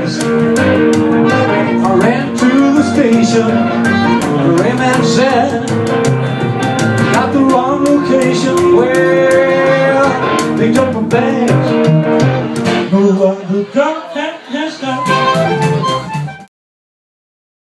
I ran to the station. The railman said,